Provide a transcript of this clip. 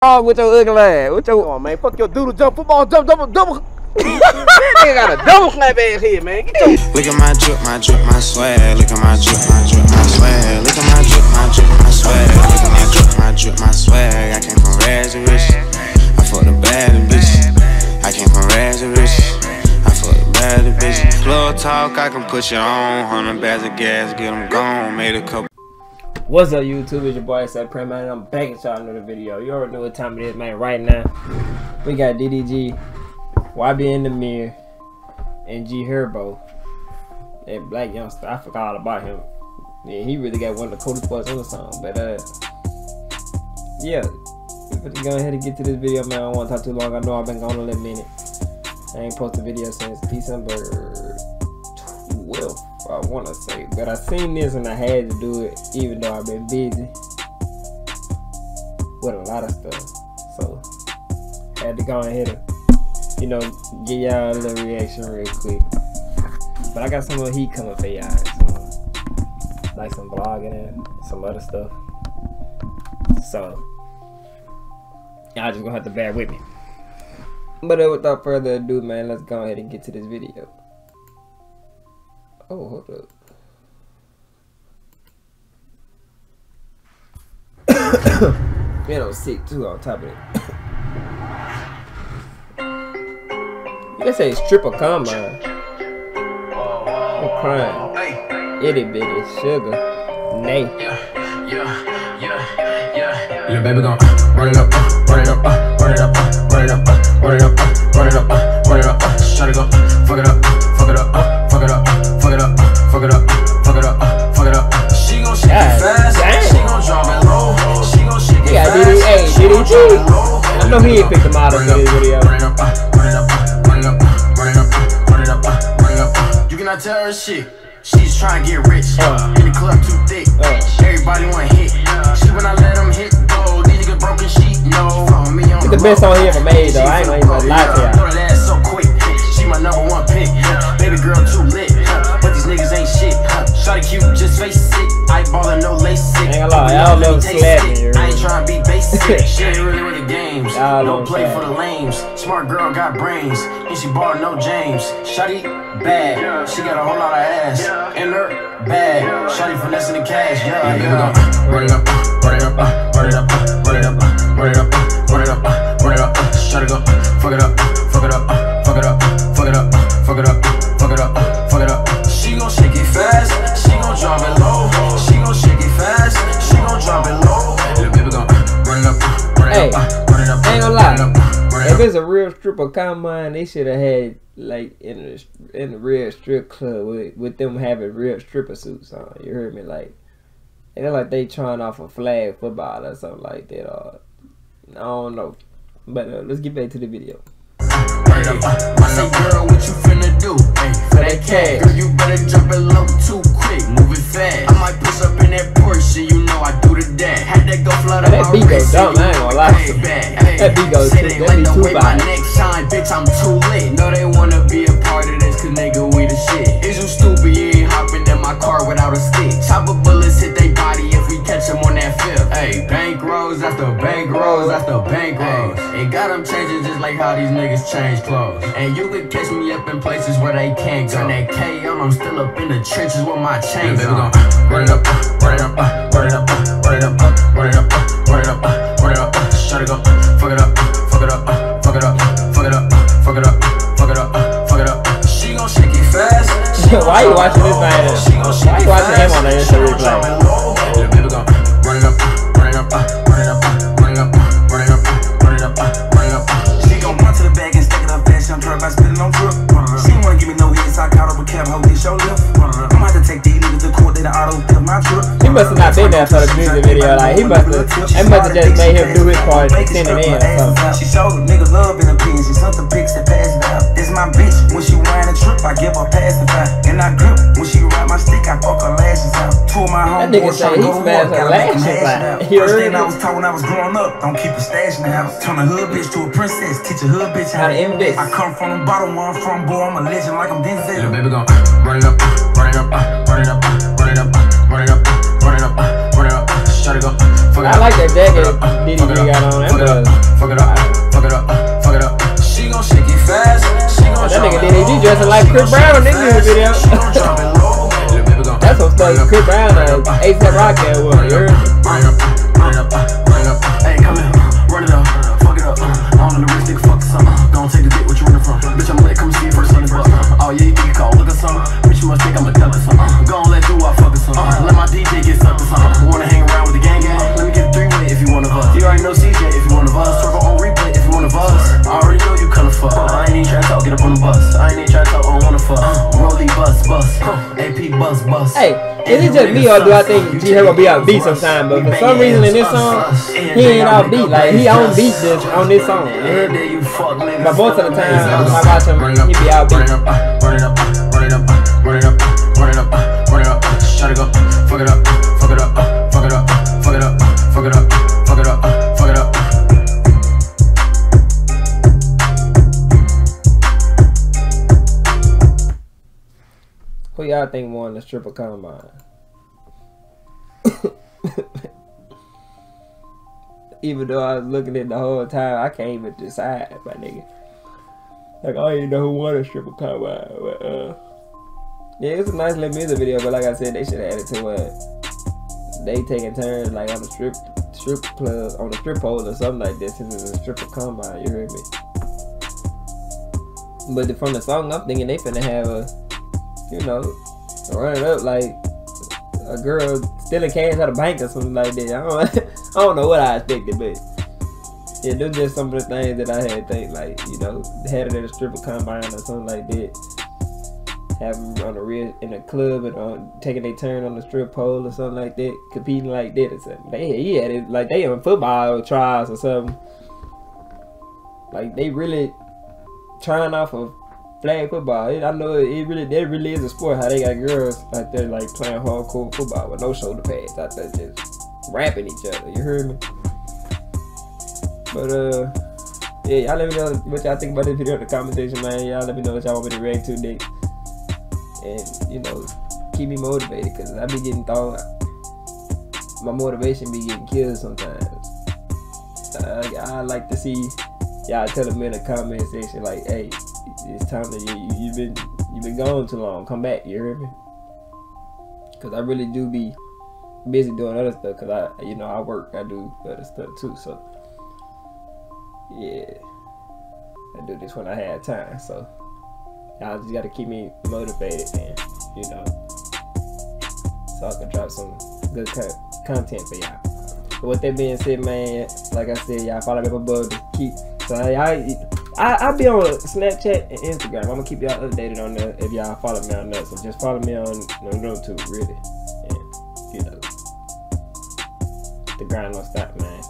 With your ugly ass. With your... Come on, man. Fuck your doodle jump. Football jump. Double. Nigga got a double snap ass here, man. Get your... Look at my drip, my swag. Look at my drip, my swag. Look at my drip, my swag. Look at my drip, my swag. I came from rags to riches. I fuck the bad bitches. I came from rags to riches. I fuck the bad bitches. Club talk, I can put you on. 100 bags of gas, get them gone. Made a couple. What's up, YouTube? It's your boy Prem, man. I'm back at y'all another video. You already know what time it is, man. Right now, we got DDG, YBN Nahmir, and Herbo, and Blac Youngsta. I forgot all about him. Yeah, he really got one of the coolest parts on the song. But yeah, we're gonna go ahead and get to this video, man. I don't want to talk too long. I know I've been gone a little minute. I ain't posted a video since December 12th. I want to say, but I seen this and I had to do it, even though I've been busy with a lot of stuff. So I had to go ahead and, you know, give y'all a little reaction real quick. But I got some more heat coming for y'all, like some vlogging and some other stuff. So y'all just gonna have to bear with me. But without further ado, man, let's go ahead and get to this video. Oh, hold up. Man, I'm sick too on top of it. You can say stripper combine. I'm crying. Itty bitty sugar. Nay. Yeah, baby, gon' run it up, run it up, run it up, run it up, run it up, run it up, run it up. Shut it up, fuck it up, fuck it up, fuck it up. Fuck it up, fuck it up, fuck it up, fuck it up. She gon' shake it fast, she gon' drop it low. She gon' shake it fast, she gon' drop it low. I know he ain't picked him out of this video. Run it up, run it up, run it up, run it up, run it up, run it up. You cannot tell her shit. She's trying to get rich. In the club too thick. Everybody want hit. She when I let them hit go. These niggas broken sheet. No. It's the best song he ever made though. I ain't gonna even lie to y'all. Throw that ass so quick. She my number one pick. Baby girl too lit. But these niggas ain't shit. Shawty cute, just face it. I ballin' no lace sick. Ain't gonna lie, y'all love slapping. I ain't trying to be basic. She ain't really with the games. Don't play for the lames. Smart girl got brains. And she ballin' no James. Shawty bad. She got a whole lot of ass. In her bag. Shawty finessing the cash. Yeah, yeah. Run it up, run it up, run it up, run it up, run it up, run it up, run it up. Shut it up, fuck it up, fuck it up, fuck it up, fuck it up, fuck it up, fuck it up, fuck it up. She gon' shake it fast, she gon' drop it low. She gon' shake it fast, she gon' drop it low. Little baby gon' run it up, run it up, run it up. Ain't gonna lie, if it's a real stripper combine, they should have had like in the real strip club with them having real stripper suits on. You heard me? Like they look like they trying off a flag football or something like that. I don't know. But let's get back to the video. I say, girl, what you finna do? Hey, for that cash, girl, you better drop it low too quick, move it fast. I might push up in that Porsche, you know I do the dash. Had that go flood up my beat goes dumb, I ain't gonna lie. That beat goes too, that be too bad. Next time, bitch, I'm too lit. No, they wanna be a part of this, cause nigga, we the shit. Is you stupid? You ain't hopping in my car without a stick. Chopper bullets hit they body if we catch them on that fifth. Hey, bank rolls after bank rolls after bank rolls. Ain't got them changing just like how these niggas change clothes. And you can catch me up in places where they can't go. Turn that K on, I'm still up in the trenches with my chains on. Run it up, run it up, run it up, run it up, run it up, run it up, run it up. Shut it up, fuck it up, fuck it up, fuck it up, fuck it up, fuck it up, fuck it up, fuck it up. She gon' shake it fast. Why you watching this man? Why you watching him on the Insta replay? Little baby gon' run it up, run it up, run it up, run it up, run it up, run it up, run it up. She gon' run to the bag and stack it up fast. I'm trying by spitting on drip. She ain't wanna give me no hits. I caught up with Cab, hold this show lift. I'm about to take these niggas to court. They the auto theft my trip. He must have not been there for the music video. Like he must have just made him do his part and send it in or something. She showed niggas love in the pins. She sent the pics that pass it out. This my bitch. When she ride a trip, I give her pacify. And I grip. When she ride my stick, I fuck her lashes out. Two of my homeboys say he smashed her lashes out. First thing I was taught when I was growing up, don't keep a stash in the house. Turn a hood bitch to a princess. Teach a hood bitch how to invest. I come from the bottom where I'm from, boy. I'm a legend like I'm Denzel. Little baby gon' run it up, run it up, run it up, run it up, run it up, run it up, run it up. Shut it up, fuck it up. I like that jacket DDG got on. dancing like Chris Brown in this music video. That's what stuff Chris Brown and A$AP Rocky was. You heard me? Hey, come here, run it up, fuck it up. I don't know the rich nigga, fuck something. Don't take the dick, what you running from? Bitch, I'm lit, come see it first on the bus. Oh yeah, you can call, look at something. Bitch, you must think I'm a devil or something. Go on, let do I fuck or something. Let my DJ get sucked or something. Wanna hang around with the gang gang? Let me get a three-way if you one of us. You already know CJ if you one of us. Server on replay if you one of us. I already know you kinda fuck. I ain't even tryna talk, get up on the bus. I ain't even tryna talk, I don't wanna fuck. Rollie bus. AP bus. Hey, is it just me or do I think G Herbo be out beat sometime? But for some reason in this song, he ain't out beat. Like he on beat this on this song. You heard me? But most of the time I watch him, he be out beat. Run it up, shut it up, fuck it up. Who y'all think won the stripper combine? Even though I was looking at the whole time, I can't even decide, my nigga. Like, I don't even know who won the stripper combine. But, yeah, it's a nice little music video, but like I said, they should have added to what they taking turns, like on the strip club, on the strip pole or something like this. Since it's a stripper combine, you heard me? But from the song, I'm thinking they finna have a, you know, run it up like a girl stealing cash out of bank or something like that. I don't know what I expected, but yeah, those just some of the things that I had think, like, you know, had it at a stripper combine or something like that. Have them on the real in a club and taking their turn on the strip pole or something like that, competing like that or something. He had it like they on football trials or something. Like they really trying off of flag football. I know it really is a sport. How they got girls out there like playing hardcore football with no shoulder pads out there just rapping each other. You heard me? But yeah, y'all let me know what y'all think about this video in the comment section, man. Y'all let me know what y'all want me to react to next. And, you know, keep me motivated, because I be getting thought, my motivation be getting killed sometimes. I like to see y'all telling me in the comment section, like, hey, it's time that you've been gone too long, come back, you hear me? Because I really do be busy doing other stuff, because I work, I do other stuff too, so yeah, I do this when I have time, so y'all just gotta keep me motivated, and you know, so I can drop some good content for y'all. But with that being said, man, like I said, y'all follow me up above to keep. So I'll be on Snapchat and Instagram. I'm gonna keep y'all updated on that if y'all follow me on that. So just follow me on YouTube, really, and you know, the grind don't stop, man.